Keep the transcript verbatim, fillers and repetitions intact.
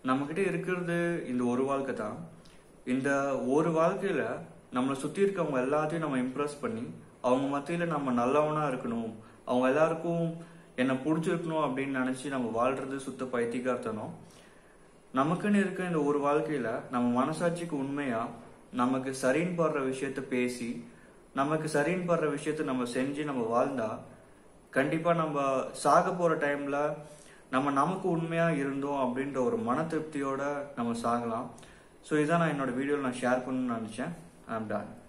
நம்மகிட்ட இருக்கிறது இந்த ஒரு வாழ்க்கை தான். இந்த ஒரு வாழ்க்கையில நம்மளை சுத்தி இருக்கவங்க எல்லாத்தையும் நம்ம இம்ப்ரெஸ் பண்ணி அவங்க மத்தியில நம்ம நல்லவனா இருக்கணும், அவங்க எல்லாருக்கும் என்ன பிடிச்சிருக்கணும் அப்படின்னு நினைச்சு நம்ம வாழ்றது சுத்த பைத்தியக்காரத்தனம். நமக்குன்னு இருக்க இந்த ஒரு வாழ்க்கையில நம்ம மனசாட்சிக்கு உண்மையா நமக்கு சரின்னு படுற விஷயத்த பேசி நமக்கு சரின்னு படுற விஷயத்த நம்ம செஞ்சு நம்ம வாழ்ந்தா கண்டிப்பா நம்ம சாக போற டைம்ல நம்ம நமக்கு உண்மையா இருந்தோம் அப்படின்ற ஒரு மன திருப்தியோட நம்ம சாகலாம். ஸோ இதான் நான் என்னோட வீடியோவில் நான் ஷேர் பண்ணணும்னு நினைச்சேன். I am ton.